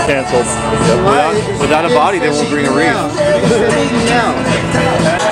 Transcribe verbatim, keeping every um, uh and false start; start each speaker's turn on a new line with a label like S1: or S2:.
S1: canceled.
S2: Without, without a body, they won't bring a wreath.